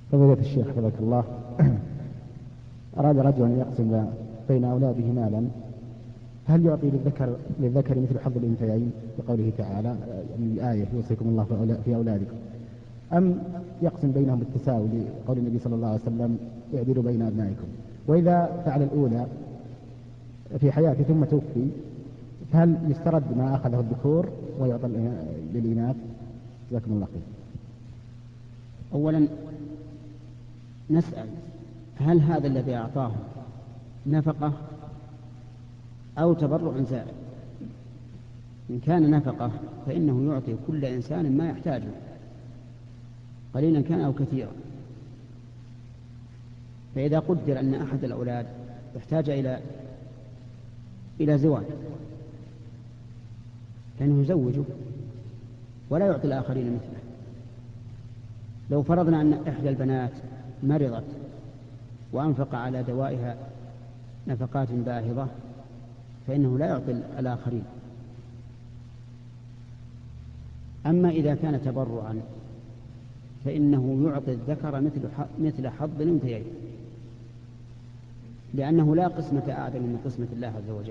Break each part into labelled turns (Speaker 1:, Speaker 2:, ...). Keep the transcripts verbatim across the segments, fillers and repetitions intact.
Speaker 1: فضيلة الشيخ حفظك الله، أراد رجل أن يقسم بين أولاده مالا، هل يعطي للذكر للذكر مثل حظ الأنثيين بقوله تعالى يعني الآية يوصيكم الله في أولادكم، أم يقسم بينهم بالتساوي لقول النبي صلى الله عليه وسلم اعدلوا بين أبنائكم؟ وإذا فعل الأولى في حياته ثم توفي، فهل يسترد ما أخذه الذكور ويعطى للإناث؟ جزاكم الله خير.
Speaker 2: أولا نسأل هل هذا الذي أعطاه نفقة أو تبرع زائد؟ إن كان نفقة فإنه يعطي كل إنسان ما يحتاجه قليلا كان أو كثيرا. فإذا قدر أن أحد الأولاد يحتاج إلى إلى زواج فإنه يزوجه ولا يعطي الآخرين مثله. لو فرضنا أن إحدى البنات مرضت وأنفق على دوائها نفقات باهظة فإنه لا يعطي الآخرين. أما إذا كان تبرعا فإنه يعطي الذكر مثل مثل حظ الأنثيين، لأنه لا قسمة أعدل من قسمة الله عز وجل.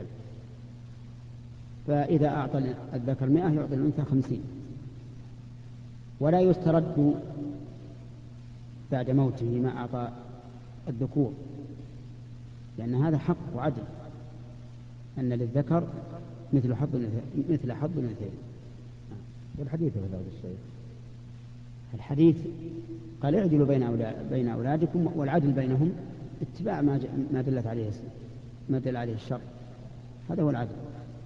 Speaker 2: فإذا أعطى الذكر مئة يعطي الأنثى خمسين، ولا يسترد بعد موته ما أعطى الذكور، لأن هذا حق وعدل أن للذكر مثل حظ مثل حظ الأنثيين.
Speaker 1: والحديث في هذا الشيء،
Speaker 2: الحديث قال اعدلوا بين أولاد بين أولادكم، والعدل بينهم اتباع ما ما دلت عليه ما دل عليه الشرع، هذا هو العدل.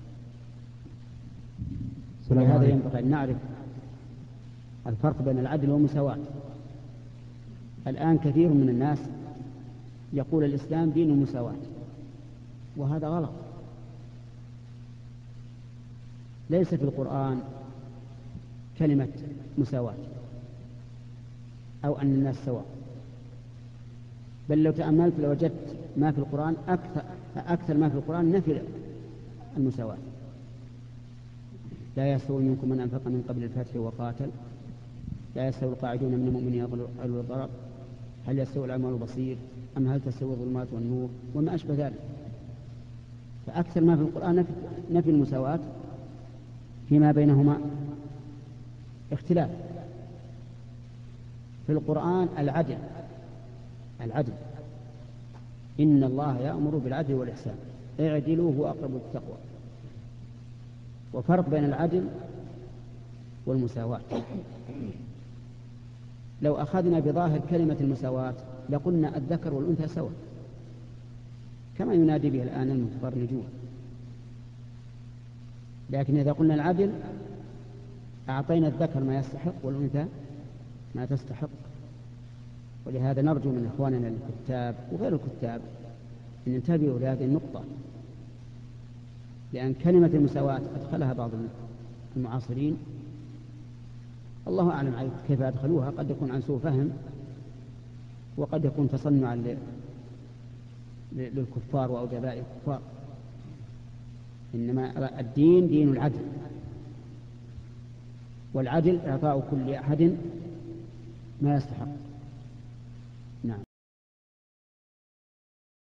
Speaker 2: ولهذا ينبغي أن نعرف الفرق بين العدل والمساواة. الآن كثير من الناس يقول الإسلام دين المساواة، وهذا غلط. ليس في القرآن كلمة مساواة أو أن الناس سواء، بل لو تأملت لوجدت ما في القرآن أكثر, أكثر ما في القرآن نفي المساواة. لا يستوي منكم من أنفق من قبل الفتح وقاتل، لا يستوي القاعدون من المؤمنين أولو الضرر، هل يستوي الأعمى والبصير أم هل تستوي الظلمات والنور، وما أشبه ذلك. فأكثر ما في القرآن نفي, نفي المساواة، فيما بينهما اختلاف. في القرآن العدل العدل إن الله يأمر بالعدل والإحسان اعدلوا هو أقرب للتقوى. وفرق بين العدل والمساواة. لو أخذنا بظاهر كلمة المساواة لقلنا الذكر والأنثى سواء، كما ينادي به الآن المتبرجون. لكن إذا قلنا العدل أعطينا الذكر ما يستحق والأنثى ما تستحق. ولهذا نرجو من إخواننا الكتاب وغير الكتاب أن ينتبهوا لهذه النقطة، لأن كلمة المساواة أدخلها بعض المعاصرين، الله أعلم كيف أدخلوها، قد يكون عن سوء فهم وقد يكون تصنعا للكفار وأودباء الكفار. إنما الدين دين العدل، والعدل إعطاء كل أحد ما يستحق.